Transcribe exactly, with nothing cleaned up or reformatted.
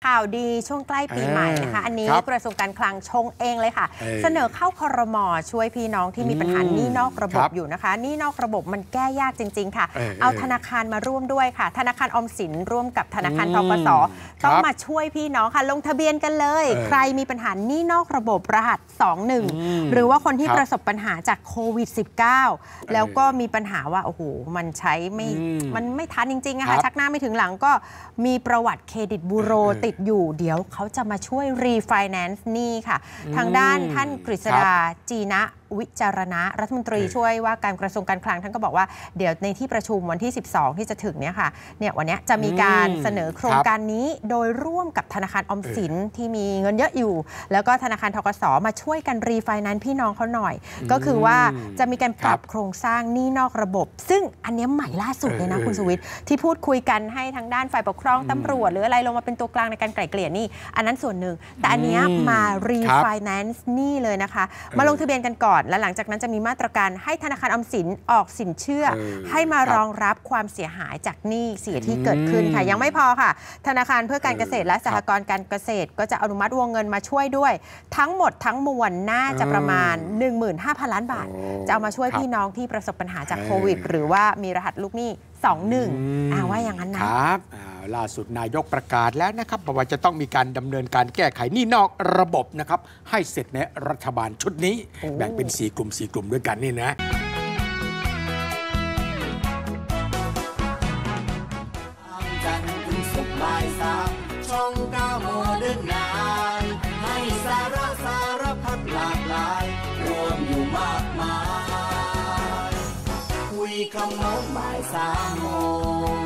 ข่าวดีช่วงใกล้ปีใหม่นะคะอันนี้กระทรวงการคลังชงเองเลยค่ะเสนอเข้าครม.ช่วยพี่น้องที่มีปัญหาหนี้นอกระบบอยู่นะคะหนี้นอกระบบมันแก้ยากจริงๆค่ะเอาธนาคารมาร่วมด้วยค่ะธนาคารออมสินร่วมกับธนาคารธกส.ต้องมาช่วยพี่น้องค่ะลงทะเบียนกันเลยใครมีปัญหาหนี้นอกระบบรหัสสองหนึ่งหรือว่าคนที่ประสบปัญหาจากโควิด สิบเก้า แล้วก็มีปัญหาว่าโอ้โหมันใช้ไม่มันไม่ทันจริงๆอะค่ะชักหน้าไม่ถึงหลังก็มีประวัติเครดิตบูโรติดอยู่เดี๋ยวเขาจะมาช่วยรีไฟแนนซ์หนี้ค่ะทางด้านท่านกฤษดาจีนะวิจารณะรัฐมนตรีช่วยว่าการกระทรวงการคลังท่านก็บอกว่าเดี๋ยวในที่ประชุมวันที่สิบสองที่จะถึงเนี่ยค่ะเนี่ยวันนี้จะมีการเสนอโครงการนี้โดยร่วมกับธนาคารออมสินที่มีเงินเยอะอยู่แล้วก็ธนาคารธกส.มาช่วยกันรีไฟแนนซ์พี่น้องเขาหน่อยก็คือว่าจะมีการปรับโครงสร้างหนี้นอกระบบซึ่งอันนี้ใหม่ล่าสุดเลยนะคุณสุวิทย์ที่พูดคุยกันให้ทางด้านฝ่ายปกครองตำรวจหรืออะไรลงมาเป็นตัวกลางในการไกล่เกลี่ยนี่อันนั้นส่วนหนึ่งแต่อันนี้มารีไฟแนนซ์หนี้เลยนะคะมาลงทะเบียนกันก่อนและหลังจากนั้นจะมีมาตรการให้ธนาคารออมสินออกสินเชื่อให้มารองรับความเสียหายจากหนี้เสียที่เกิดขึ้นค่ะยังไม่พอค่ะธนาคารเพื่อการเกษตรและสหกรณ์การเกษตรก็จะอนุมัติวงเงินมาช่วยด้วยทั้งหมดทั้งมวลน่าจะประมาณ หนึ่งหมื่นห้าพัน ล้านบาทจะเอามาช่วยพี่น้องที่ประสบปัญหาจากโควิดหรือว่ามีรหัสลูกหนี้สองหนึ่งอ่าว่าอย่างนั้นนะครับล่าสุดนายกประกาศแล้วนะครับว่าจะต้องมีการดำเนินการแก้ไขหนี้นอกระบบนะครับให้เสร็จในรัฐบาลชุดนี้แบ่งเป็นสี่กลุ่มสี่กลุ่มด้วยกันนี่นะจันทร์ถึงศุกร์บ่ายสามช่องเก้าโมเดิร์นไนน์ให้สาระสารพัดหลากหลายรวมอยู่มากมายคุยขโมงบ่ายสามโมง